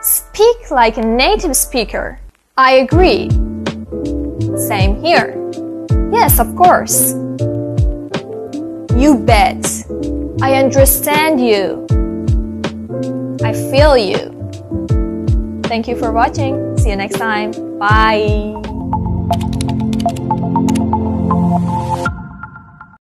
Speak like a native speaker. I agree. Same here. Yes, of course. You bet. I understand you. I feel you. Thank you for watching. See you next time. Bye.